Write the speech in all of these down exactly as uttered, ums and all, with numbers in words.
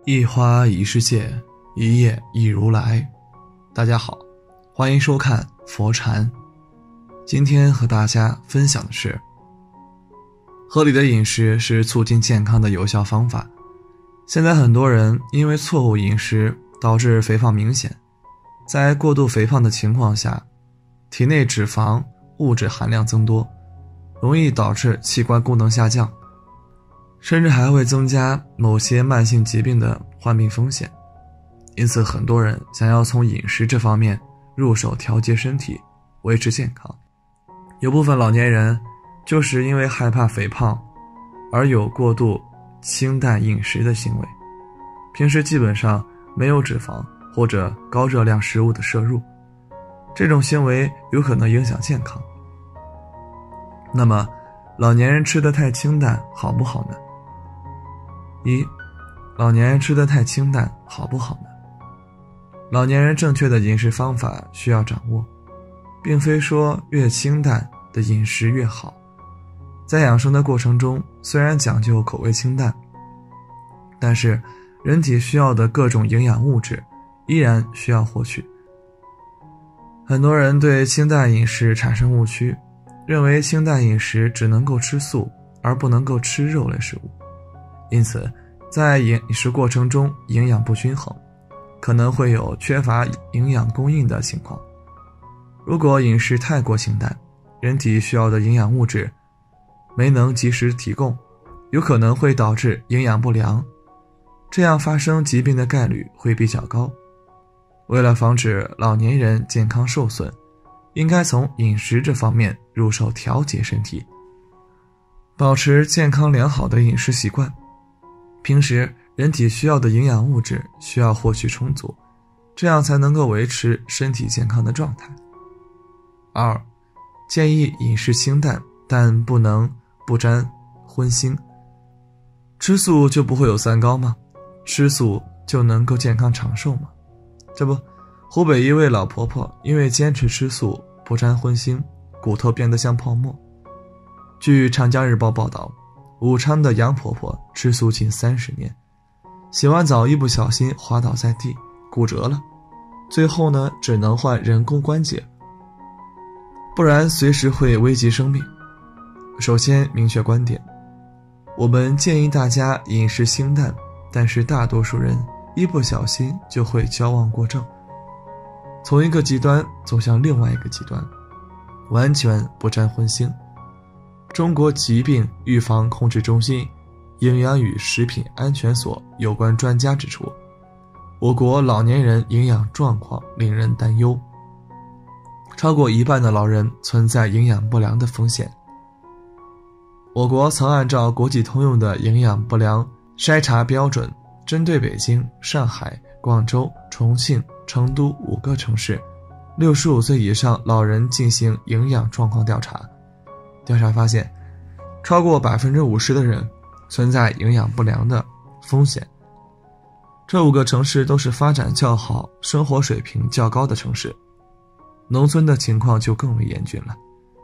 一花一世界，一叶一如来。大家好，欢迎收看佛禅。今天和大家分享的是，合理的饮食是促进健康的有效方法。现在很多人因为错误饮食导致肥胖明显，在过度肥胖的情况下，体内脂肪物质含量增多，容易导致器官功能下降，甚至还会增加某些慢性疾病的患病风险。因此很多人想要从饮食这方面入手调节身体，维持健康。有部分老年人就是因为害怕肥胖而有过度清淡饮食的行为，平时基本上没有脂肪或者高热量食物的摄入，这种行为有可能影响健康。那么老年人吃得太清淡好不好呢？一，老年人吃得太清淡好不好呢？老年人正确的饮食方法需要掌握，并非说越清淡的饮食越好。在养生的过程中，虽然讲究口味清淡，但是人体需要的各种营养物质依然需要获取。很多人对清淡饮食产生误区，认为清淡饮食只能够吃素，而不能够吃肉类食物，因此在饮食过程中营养不均衡，可能会有缺乏营养供应的情况。如果饮食太过清淡，人体需要的营养物质没能及时提供，有可能会导致营养不良，这样发生疾病的概率会比较高。为了防止老年人健康受损，应该从饮食这方面入手调节身体，保持健康良好的饮食习惯。平时人体需要的营养物质需要获取充足，这样才能够维持身体健康的状态。二，建议饮食清淡，但不能不沾荤腥。吃素就不会有三高吗？吃素就能够健康长寿吗？这不，湖北一位老婆婆因为坚持吃素不沾荤腥，骨头变得像泡沫。据长江日报报道，武昌的杨婆婆吃素近三十年，洗完澡一不小心滑倒在地，骨折了，最后呢只能换人工关节，不然随时会危及生命。首先明确观点，我们建议大家饮食清淡，但是大多数人一不小心就会矫枉过正，从一个极端走向另外一个极端，完全不沾荤腥。中国疾病预防控制中心营养与食品安全所有关专家指出，我国老年人营养状况令人担忧，超过一半的老人存在营养不良的风险。我国曾按照国际通用的营养不良筛查标准，针对北京、上海、广州、重庆、成都五个城市六十五岁以上老人进行营养状况调查。调查发现，超过 百分之五十 的人存在营养不良的风险。这五个城市都是发展较好、生活水平较高的城市，农村的情况就更为严峻了。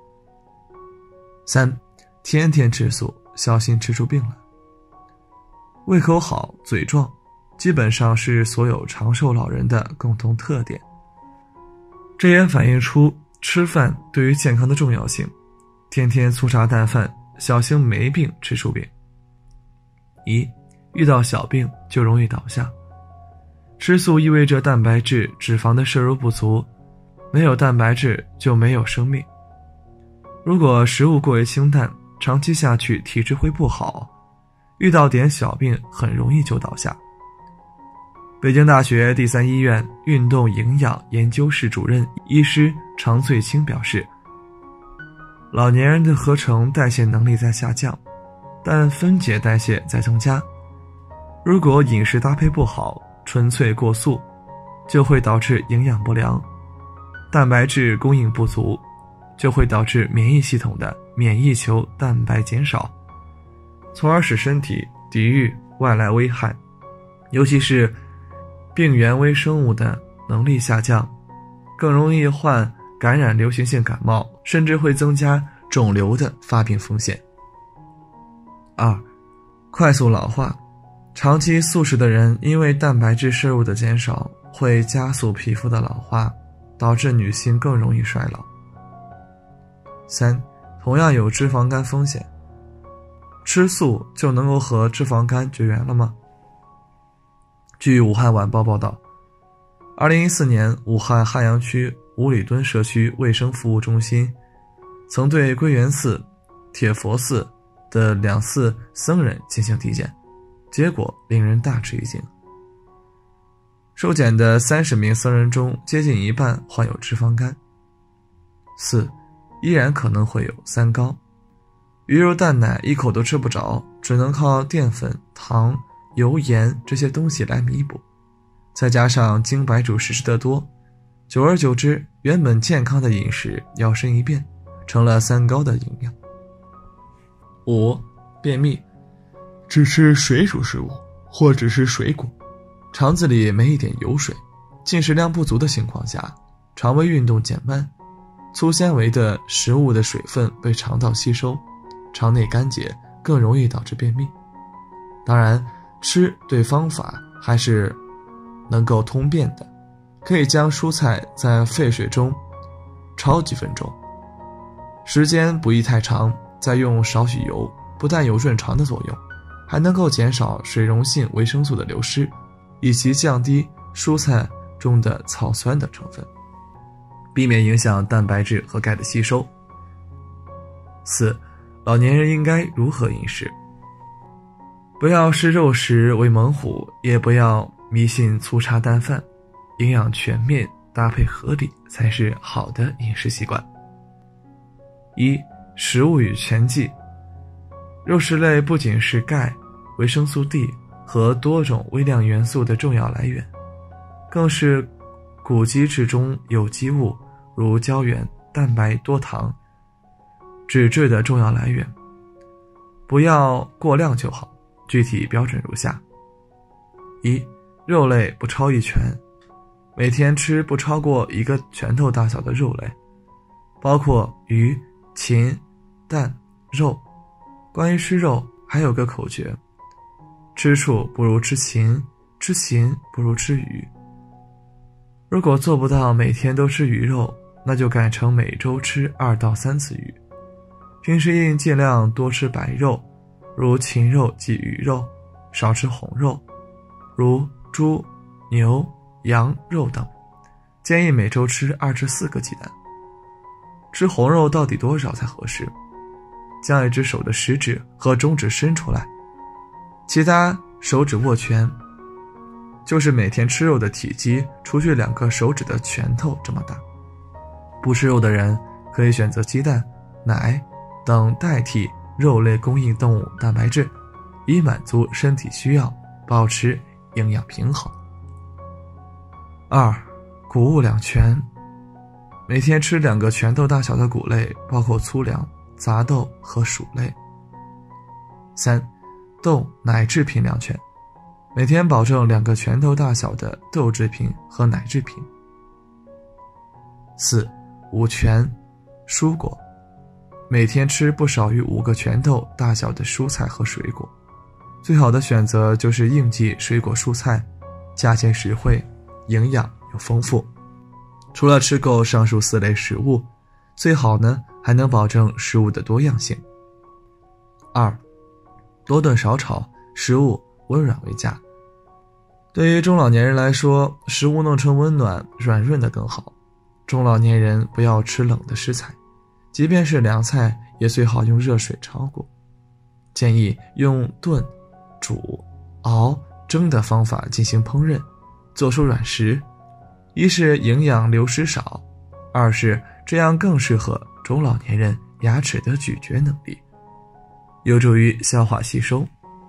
三，天天吃素，小心吃出病来。胃口好、嘴壮，基本上是所有长寿老人的共同特点。这也反映出吃饭对于健康的重要性。天天粗茶淡饭，小心没病吃出病。一，遇到小病就容易倒下。吃素意味着蛋白质、脂肪的摄入不足，没有蛋白质就没有生命。如果食物过于清淡，长期下去体质会不好，遇到点小病很容易就倒下。北京大学第三医院运动营养研究室主任医师常翠清表示，老年人的合成代谢能力在下降，但分解代谢在增加。如果饮食搭配不好，纯粹过素，就会导致营养不良，蛋白质供应不足，就会导致免疫系统的免疫球蛋白减少，从而使身体抵御外来危害，尤其是病原微生物的能力下降，更容易患感染流行性感冒，甚至会增加肿瘤的发病风险。二，快速老化， 长期素食的人因为蛋白质摄入的减少，会加速皮肤的老化，导致女性更容易衰老。三，同样有脂肪肝风险。吃素就能够和脂肪肝绝缘了吗？据武汉晚报报道，二零一四年武汉汉阳区五里墩社区卫生服务中心曾对归元寺、铁佛寺的两寺僧人进行体检，结果令人大吃一惊。受检的三十名僧人中，接近一半患有脂肪肝。四，依然可能会有三高。鱼肉蛋奶一口都吃不着，只能靠淀粉、糖、油盐这些东西来弥补，再加上精白主食吃得多，久而久之，原本健康的饮食摇身一变，成了三高的营养。五，便秘，只吃水煮食物或只吃水果，肠子里没一点油水，进食量不足的情况下，肠胃运动减慢，粗纤维的食物的水分被肠道吸收，肠内干结，更容易导致便秘。当然，吃对方法还是能够通便的，可以将蔬菜在沸水中焯几分钟，时间不宜太长，再用少许油，不但有润肠的作用，还能够减少水溶性维生素的流失，以及降低蔬菜中的草酸的成分，避免影响蛋白质和钙的吸收。四，老年人应该如何饮食？不要视肉食为猛虎，也不要迷信粗茶淡饭，营养全面，搭配合理才是好的饮食习惯。一，食物与全剂。肉食类不仅是钙、维生素 D 和多种微量元素的重要来源，更是谷基质中有机物如胶原、蛋白、多糖、脂质的重要来源，不要过量就好。具体标准如下：一，肉类不超一拳，每天吃不超过一个拳头大小的肉类，包括鱼、禽、蛋、肉。关于吃肉，还有个口诀：吃畜不如吃禽，吃禽不如吃鱼。如果做不到每天都吃鱼肉，那就改成每周吃二到三次鱼。平时应尽量多吃白肉，如禽肉及鱼肉，少吃红肉，如猪、牛、羊肉等。建议每周吃二至四个鸡蛋。吃红肉到底多少才合适？将一只手的食指和中指伸出来，其他手指握拳，就是每天吃肉的体积除去两个手指的拳头这么大。不吃肉的人可以选择鸡蛋、奶等代替肉类供应动物蛋白质，以满足身体需要，保持营养平衡。二，谷物两全。每天吃两个拳头大小的谷类，包括粗粮、杂豆和薯类。三，豆奶制品两全。每天保证两个拳头大小的豆制品和奶制品。四，五全蔬果。每天吃不少于五个拳头大小的蔬菜和水果，最好的选择就是应季水果蔬菜，价钱实惠，营养又丰富。除了吃够上述四类食物，最好呢还能保证食物的多样性。二，多炖少炒，食物温软为佳。对于中老年人来说，食物弄成温暖软润的更好。中老年人不要吃冷的食材，即便是凉菜也最好用热水焯过。建议用炖、煮、熬、蒸的方法进行烹饪，做出软食。一是营养流失少，二是这样更适合中老年人牙齿的咀嚼能力，有助于消化吸收。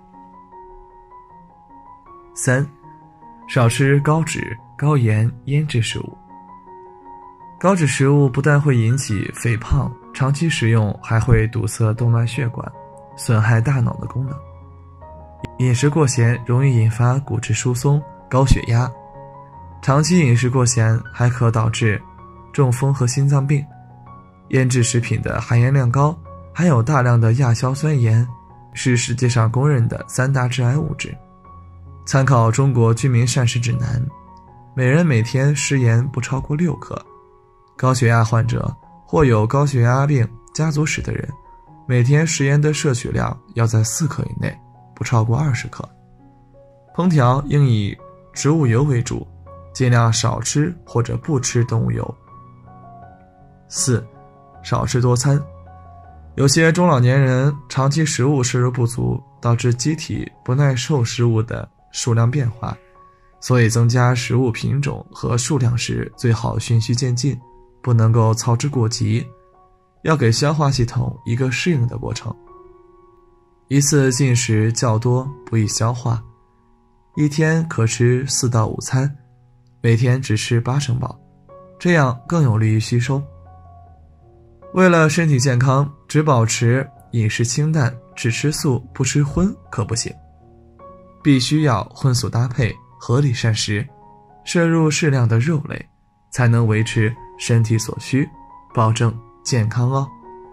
三，少吃高脂、高盐腌制食物。高脂食物不但会引起肥胖，长期食用还会堵塞动脉血管，损害大脑的功能。饮食过咸容易引发骨质疏松、高血压。长期饮食过咸还可导致中风和心脏病。腌制食品的含盐量高，含有大量的亚硝酸盐，是世界上公认的三大致癌物质， 参考中国居民膳食指南，每人每天食盐不超过六克。高血压患者或有高血压病家族史的人，每天食盐的摄取量要在四克以内，不超过二十克。烹调应以植物油为主，尽量少吃或者不吃动物油。四、少吃多餐。有些中老年人长期食物摄入不足，导致机体不耐受食物的数量变化，所以增加食物品种和数量时最好循序渐进，不能够操之过急，要给消化系统一个适应的过程。一次进食较多不易消化，一天可吃四到五餐，每天只吃八成饱，这样更有利于吸收。为了身体健康，只保持饮食清淡，只吃素不吃荤可不行，必须要荤素搭配，合理膳食，摄入适量的肉类，才能维持身体所需，保证健康哦。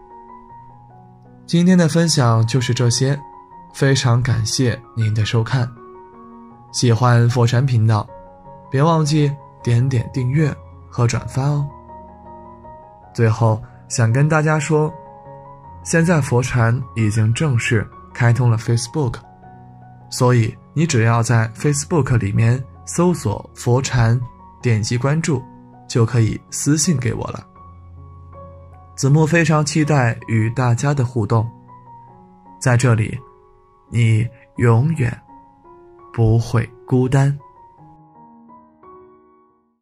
今天的分享就是这些，非常感谢您的收看。喜欢佛禅频道，别忘记点点订阅和转发哦。最后想跟大家说，现在佛禅已经正式开通了 Facebook， 所以你只要在 Facebook 里面搜索佛禅，点击关注，就可以私信给我了。子木非常期待与大家的互动，在这里，你永远不会孤单。